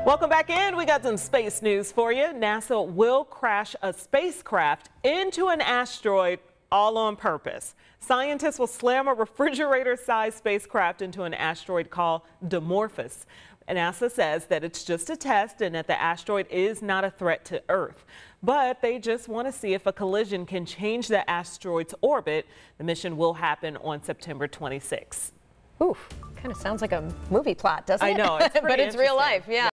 Welcome back in. We got some space news for you. NASA will crash a spacecraft into an asteroid all on purpose. Scientists will slam a refrigerator-sized spacecraft into an asteroid called Dimorphos. And NASA says that it's just a test and that the asteroid is not a threat to Earth. But they just want to see if a collision can change the asteroid's orbit. The mission will happen on September 26th. Oof, kind of sounds like a movie plot, doesn't it? I know. It's but it's real life, yeah.